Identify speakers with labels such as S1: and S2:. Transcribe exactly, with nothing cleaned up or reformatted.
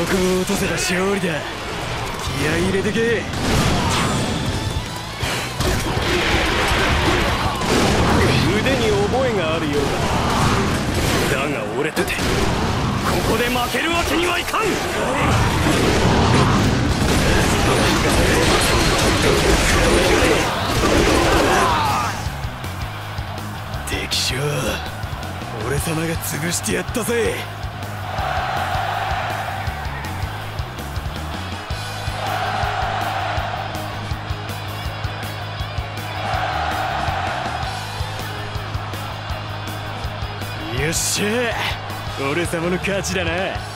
S1: を落とせば勝利だ。気合い入れてけ。腕に覚えがあるようだ。だが俺とてここで負けるわけにはいかん。敵将、俺様が潰してやったぜ。よっしゃ、俺様の勝ちだな。